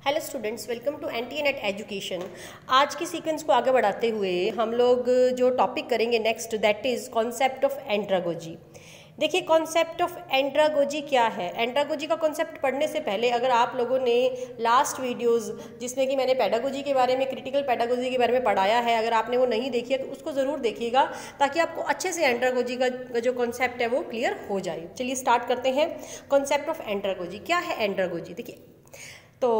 Hello students, welcome to anti education. आज के sequence को आगे बढ़ाते हुए हम लोग जो टॉपिक करेंगे next, that is concept of andragogy. देखिए, कॉन्सेप्ट ऑफ एंड्रागोजी क्या है। एंड्रागोजी का कॉन्सेप्ट पढ़ने से पहले अगर आप लोगों ने लास्ट वीडियोस जिसमें कि मैंने पेडागोजी के बारे में, क्रिटिकल पेडागोजी के बारे में पढ़ाया है, अगर आपने वो नहीं देखी है तो उसको ज़रूर देखिएगा ताकि आपको अच्छे से एंड्रागोजी का जो कॉन्सेप्ट है वो क्लियर हो जाए। चलिए स्टार्ट करते हैं। कॉन्सेप्ट ऑफ एंड्रागोजी क्या है। एंड्रागोजी देखिए, तो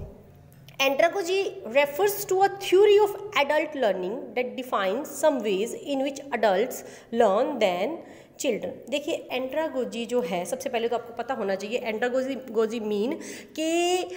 andragogy refers to a theory of adult learning that defines some ways in which adults learn than children। देखिए, एंड्रागोजी जो है, सबसे पहले तो आपको पता होना चाहिए एंड्रागोजी मीन कि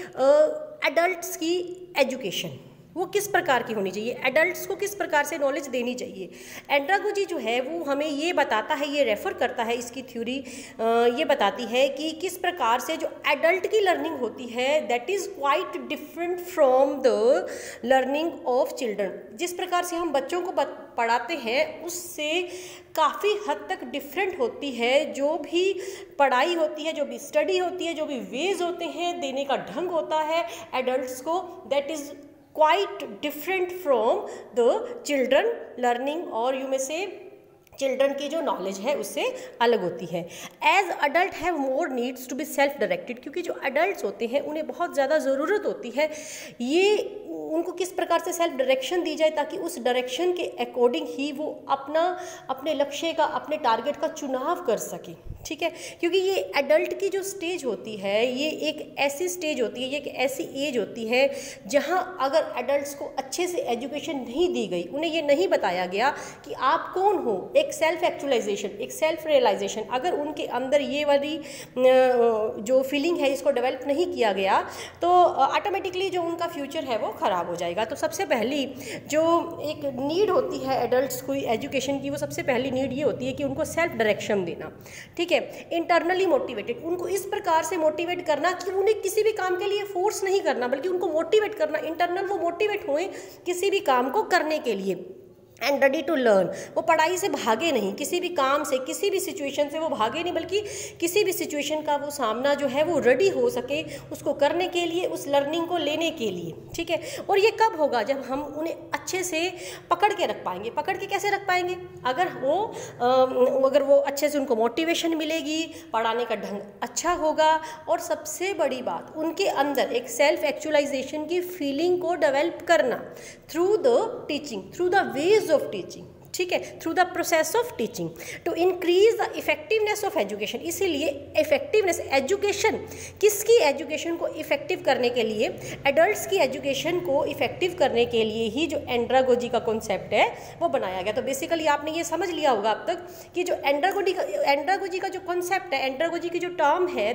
एडल्ट्स की एजुकेशन वो किस प्रकार की होनी चाहिए, एडल्ट्स को किस प्रकार से नॉलेज देनी चाहिए। एंड्रागोजी जो है वो हमें ये बताता है, ये रेफ़र करता है, इसकी थ्योरी ये बताती है कि किस प्रकार से जो एडल्ट की लर्निंग होती है that is quite different from the learning of children. जिस प्रकार से हम बच्चों को पढ़ाते हैं उससे काफ़ी हद तक डिफरेंट होती है जो भी पढ़ाई होती है, जो भी स्टडी होती है, जो भी वेज होते हैं, देने का ढंग होता है एडल्ट्स को, that is quite different from the children learning, और यू में से चिल्ड्रन की जो नॉलेज है उससे अलग होती है। As adult have more needs to be self directed, क्योंकि जो अडल्ट होते हैं उन्हें बहुत ज़्यादा ज़रूरत होती है ये उनको किस प्रकार से सेल्फ डायरेक्शन दी जाए ताकि उस डायरेक्शन के अकॉर्डिंग ही वो अपने लक्ष्य का, अपने टारगेट का चुनाव कर सके। ठीक है, क्योंकि ये एडल्ट की जो स्टेज होती है ये एक ऐसी स्टेज होती है, ये एक ऐसी एज होती है जहाँ अगर एडल्ट्स को अच्छे से एजुकेशन नहीं दी गई, उन्हें ये नहीं बताया गया कि आप कौन हो, एक सेल्फ एक्चुअलाइजेशन, एक सेल्फ रियलाइजेशन, अगर उनके अंदर ये वाली जो फीलिंग है इसको डेवलप नहीं किया गया तो ऑटोमेटिकली जो उनका फ्यूचर है वो ख़राब हो जाएगा। तो सबसे पहली जो एक नीड होती है एडल्ट्स को एजुकेशन की, वो सबसे पहली नीड ये होती है कि उनको सेल्फ डायरेक्शन देना। ठीक है, इंटरनली मोटिवेटेड, उनको इस प्रकार से मोटिवेट करना कि उन्हें किसी भी काम के लिए फोर्स नहीं करना बल्कि उनको मोटिवेट करना, इंटरनल वो मोटिवेट होएं किसी भी काम को करने के लिए। एंड रेडी टू लर्न, वो पढ़ाई से भागे नहीं, किसी भी काम से, किसी भी सिचुएशन से वो भागे नहीं, बल्कि किसी भी सिचुएशन का वो सामना जो है वो रेडी हो सके उसको करने के लिए, उस लर्निंग को लेने के लिए। ठीक है, और ये कब होगा, जब हम उन्हें अच्छे से पकड़ के रख पाएंगे। पकड़ के कैसे रख पाएंगे, अगर वो अच्छे से उनको मोटिवेशन मिलेगी, पढ़ाने का ढंग अच्छा होगा, और सबसे बड़ी बात उनके अंदर एक सेल्फ एक्चुअलाइजेशन की फीलिंग को डेवलप करना through the teaching, through the ways of teaching. ठीक है, through the process of teaching to increase the effectiveness of education. इसीलिए इफेक्टिवनेस, एजुकेशन, किसकी एजुकेशन को इफेक्टिव करने के लिए, एडल्ट्स की एजुकेशन को इफेक्टिव करने के लिए ही जो एंड्रागोजी का कॉन्सेप्ट है वो बनाया गया। तो बेसिकली आपने ये समझ लिया होगा अब तक कि जो एंड्रागोजी का जो कॉन्सेप्ट है, एंड्रागोजी की जो टर्म है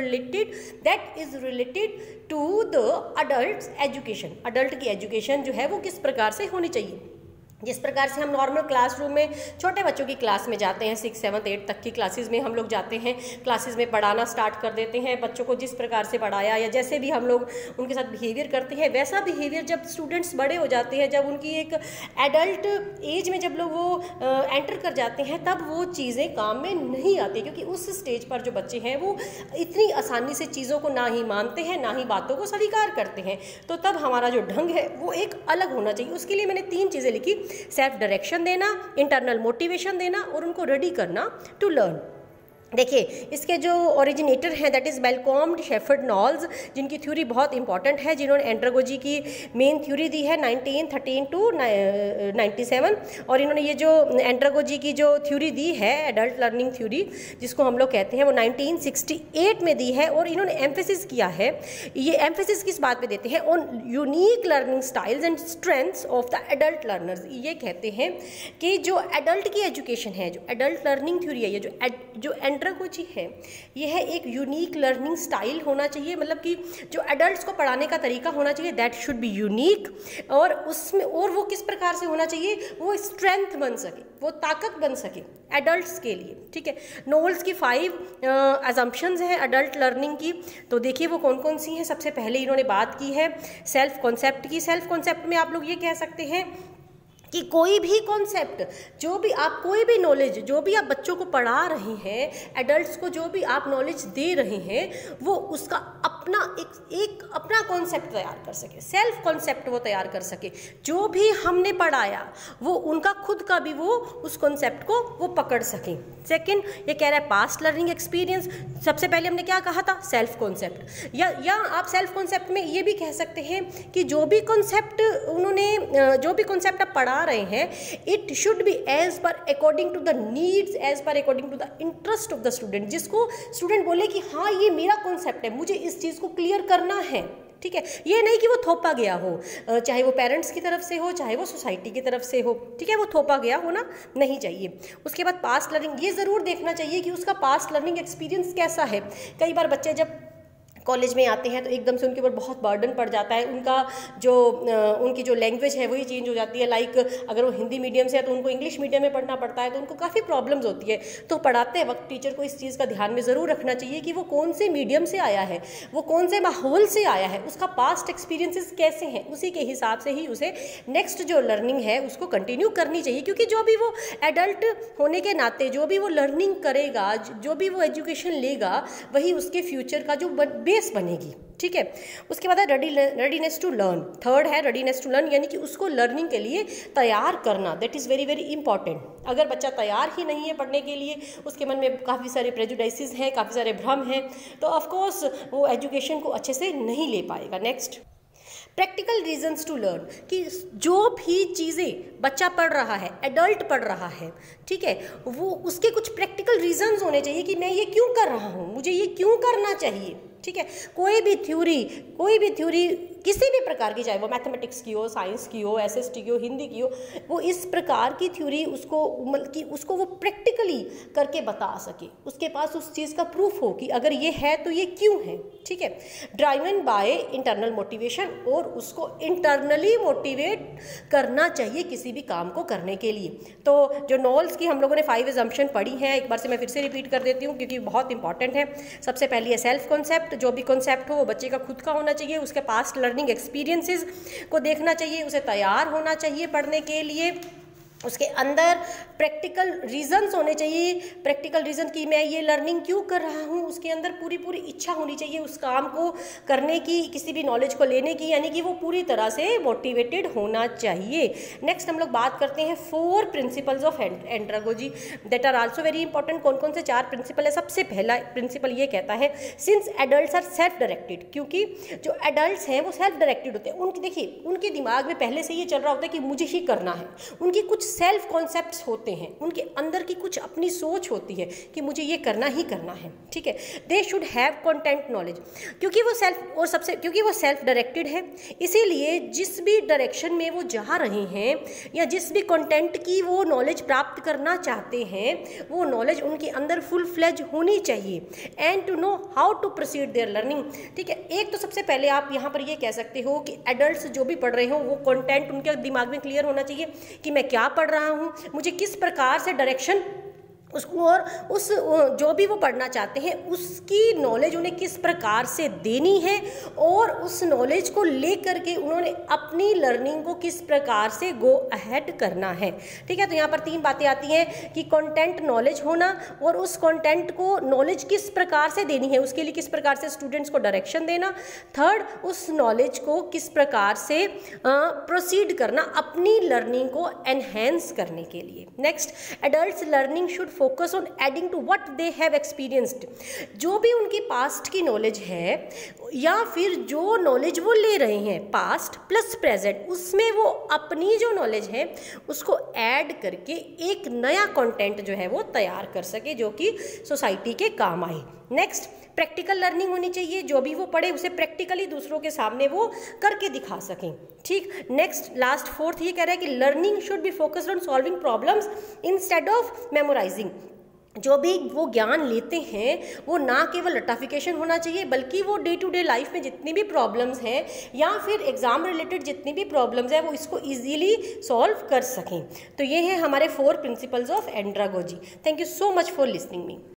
that is related to the adult education. Adult की एजुकेशन जो है वो किस प्रकार से होनी चाहिए। जिस प्रकार से हम नॉर्मल क्लासरूम में छोटे बच्चों की क्लास में जाते हैं, 6, 7, 8 तक की क्लासेस में हम लोग जाते हैं, क्लासेस में पढ़ाना स्टार्ट कर देते हैं, बच्चों को जिस प्रकार से पढ़ाया या जैसे भी हम लोग उनके साथ बिहेवियर करते हैं, वैसा बिहेवियर जब स्टूडेंट्स बड़े हो जाते हैं, जब उनकी एक एडल्ट एज में जब लोग वो एंटर कर जाते हैं, तब वो चीज़ें काम में नहीं आती, क्योंकि उस स्टेज पर जो बच्चे हैं वो इतनी आसानी से चीज़ों को ना ही मानते हैं, ना ही बातों को स्वीकार करते हैं। तो तब हमारा जो ढंग है वो एक अलग होना चाहिए। उसके लिए मैंने 3 चीज़ें लिखी: सेल्फ डायरेक्शन देना, इंटरनल मोटिवेशन देना, और उनको रेडी करना टू लर्न। देखिए, इसके जो ओरिजिनेटर हैं that is Malcolm Shepherd Knowles, जिनकी थ्योरी बहुत इंपॉर्टेंट है, जिन्होंने एंड्रागोजी की मेन थ्योरी दी है 1913 टू 97, और इन्होंने ये जो एंड्रागोजी की जो थ्योरी दी है, एडल्ट लर्निंग थ्योरी जिसको हम लोग कहते हैं, वो 1968 में दी है। और इन्होंने एम्फेसिस किया है, ये एम्फेसिस किस बात पे देते हैं, on unique learning styles and strengths of the adult learners. ये कहते हैं कि जो एडल्ट की एजुकेशन है, जो एडल्ट लर्निंग थ्योरी है, ये जो एंड्रागोजी है, ये है एक यूनिक लर्निंग स्टाइल होना चाहिए, मतलब कि जो एडल्ट्स को पढ़ाने का तरीका होना चाहिए दैट शुड बी यूनिक, और उसमें और वो किस प्रकार से होना चाहिए, वो स्ट्रेंथ बन सके, वो ताकत बन सके एडल्ट्स के लिए। ठीक है, नोल्स की 5 अजम्पशंस हैं एडल्ट लर्निंग की। तो देखिए वो कौन कौन सी हैं। सबसे पहले इन्होंने बात की है सेल्फ कॉन्सेप्ट की। सेल्फ कॉन्सेप्ट में आप लोग ये कह सकते हैं कि कोई भी कॉन्सेप्ट, जो भी आप, कोई भी नॉलेज जो भी आप बच्चों को पढ़ा रहे हैं, एडल्ट्स को जो भी आप नॉलेज दे रहे हैं, वो उसका एक अपना कॉन्सेप्ट तैयार कर सके, सेल्फ कॉन्सेप्ट वो तैयार कर सके। जो भी हमने पढ़ाया वो उनका खुद का भी वो उस कॉन्सेप्ट को वो पकड़ सकें। सेकंड, ये कह रहा है पास्ट लर्निंग एक्सपीरियंस। सबसे पहले हमने क्या कहा था, सेल्फ कॉन्सेप्ट। या आप सेल्फ कॉन्सेप्ट में ये भी कह सकते हैं कि जो भी कॉन्सेप्ट आप पढ़ा रहे हैं, it should be as per according to the needs, as per according to the interest of the student. जिसको स्टूडेंट बोले कि हाँ ये मेरा कॉन्सेप्ट है, मुझे इस चीज़ को क्लियर करना है, ठीक है। ये नहीं कि वो थोपा गया हो, चाहे वो पेरेंट्स की तरफ से हो, चाहे वो सोसाइटी की तरफ से हो, ठीक है, वो थोपा गया होना नहीं चाहिए। उसके बाद पास्ट लर्निंग, ये ज़रूर देखना चाहिए कि उसका पास्ट लर्निंग एक्सपीरियंस कैसा है। कई बार बच्चे जब कॉलेज में आते हैं तो एकदम से उनके ऊपर बहुत बर्डन पड़ जाता है, उनकी जो लैंग्वेज है वही चेंज हो जाती है। लाइक अगर वो हिंदी मीडियम से है तो उनको इंग्लिश मीडियम में पढ़ना पड़ता है, तो उनको काफ़ी प्रॉब्लम्स होती है। तो पढ़ाते वक्त टीचर को इस चीज़ का ध्यान में ज़रूर रखना चाहिए कि वो कौन से मीडियम से आया है, वो कौन से माहौल से आया है, उसका पास्ट एक्सपीरियंसेस कैसे हैं, उसी के हिसाब से ही उसे नेक्स्ट जो लर्निंग है उसको कंटिन्यू करनी चाहिए। क्योंकि जो भी वो एडल्ट होने के नाते जो भी वो लर्निंग करेगा, जो भी वो एजुकेशन लेगा, वही उसके फ्यूचर का जो बेस बनेगी, ठीक है। उसके बाद है रेडीनेस टू लर्न। थर्ड है रेडीनेस टू लर्न, यानी कि उसको लर्निंग के लिए तैयार करना। That is very very important. अगर बच्चा तैयार ही नहीं है पढ़ने के लिए, उसके मन में काफ़ी सारे प्रेजुडाइसेस हैं, काफ़ी सारे भ्रम हैं, तो ऑफकोर्स वो एजुकेशन को अच्छे से नहीं ले पाएगा। Next, practical reasons to learn, कि जो भी चीज़ें बच्चा पढ़ रहा है, एडल्ट पढ़ रहा है, ठीक है, वो उसके कुछ प्रैक्टिकल रीजंस होने चाहिए कि मैं ये क्यों कर रहा हूँ, मुझे ये क्यों करना चाहिए, ठीक है। कोई भी थ्योरी किसी भी प्रकार की, चाहे वो मैथमेटिक्स की हो, साइंस की हो, एसएसटी की हो, हिंदी की हो, वो इस प्रकार की थ्योरी उसको वो प्रैक्टिकली करके बता सके, उसके पास उस चीज़ का प्रूफ हो कि अगर ये है तो ये क्यों है, ठीक है। ड्राइवन बाय इंटरनल मोटिवेशन, और उसको इंटरनली मोटिवेट करना चाहिए किसी भी काम को करने के लिए। तो जो नॉल्स की हम लोगों ने 5 एजम्पशन पढ़ी हैं, एक बार से मैं फिर से रिपीट कर देती हूँ क्योंकि बहुत इंपॉर्टेंट है। सबसे पहले है सेल्फ कॉन्सेप्ट। जो भी कॉन्सेप्ट हो वो बच्चे का खुद का होना चाहिए, उसके पास्ट लर्निंग एक्सपीरियंसेस को देखना चाहिए, उसे तैयार होना चाहिए पढ़ने के लिए। उसके अंदर प्रैक्टिकल रीजंस होने चाहिए, प्रैक्टिकल रीजन कि मैं ये लर्निंग क्यों कर रहा हूँ, उसके अंदर पूरी इच्छा होनी चाहिए उस काम को करने की, किसी भी नॉलेज को लेने की, यानी कि वो पूरी तरह से मोटिवेटेड होना चाहिए। नेक्स्ट हम लोग बात करते हैं 4 principles of andragogy that are also very important. कौन कौन से 4 प्रिंसिपल है? सबसे पहला प्रिंसिपल ये कहता है, since adults are self directed, क्योंकि जो एडल्ट्स हैं वो सेल्फ डायरेक्टेड होते हैं। उनकी देखिए, उनके दिमाग में पहले से ये चल रहा होता है कि मुझे ही करना है, उनकी कुछ सेल्फ कॉन्सेप्ट्स होते हैं, उनके अंदर की कुछ अपनी सोच होती है कि मुझे ये करना ही करना है, ठीक है। They should have content knowledge, क्योंकि वो सेल्फ डायरेक्टेड है, इसीलिए जिस भी डायरेक्शन में वो जा रहे हैं या जिस भी कंटेंट की वो नॉलेज प्राप्त करना चाहते हैं, वो नॉलेज उनके अंदर फुल फ्लेज होनी चाहिए। And to know how to proceed their learning, ठीक है। एक तो सबसे पहले आप यहाँ पर ये कह सकते हो कि एडल्ट्स जो भी पढ़ रहे हो वो कंटेंट उनके दिमाग में क्लियर होना चाहिए कि मैं क्या पढ़ रहा हूँ, मुझे किस प्रकार से डायरेक्शन उसको, और उस जो भी वो पढ़ना चाहते हैं उसकी नॉलेज उन्हें किस प्रकार से देनी है, और उस नॉलेज को लेकर के उन्होंने अपनी लर्निंग को किस प्रकार से गो अहेड करना है, ठीक है। तो यहाँ पर 3 बातें आती हैं कि कंटेंट नॉलेज होना, और उस कंटेंट को नॉलेज किस प्रकार से देनी है, उसके लिए किस प्रकार से स्टूडेंट्स को डायरेक्शन देना। थर्ड, उस नॉलेज को किस प्रकार से प्रोसीड करना अपनी लर्निंग को एनहेंस करने के लिए। Next, adults learning should focus on adding to what they have experienced, जो भी उनकी पास्ट की नॉलेज है या फिर जो नॉलेज वो ले रहे हैं पास्ट प्लस प्रेजेंट, उसमें वो अपनी जो नॉलेज है उसको ऐड करके एक नया कंटेंट जो है वो तैयार कर सके जो कि सोसाइटी के काम आए। नेक्स्ट, प्रैक्टिकल लर्निंग होनी चाहिए, जो भी वो पढ़े उसे प्रैक्टिकली दूसरों के सामने वो करके दिखा सकें, ठीक। नेक्स्ट, लास्ट 4th ये कह रहा है कि learning should be focused on solving problems instead of memorizing. जो भी वो ज्ञान लेते हैं वो ना केवल रटाफिकेशन होना चाहिए, बल्कि वो डे टू डे लाइफ में जितनी भी प्रॉब्लम्स हैं या फिर एग्जाम रिलेटेड जितनी भी प्रॉब्लम्स हैं वो इसको इजीली सॉल्व कर सकें। तो ये हैं हमारे 4 principles of andragogy. Thank you so much for listening me.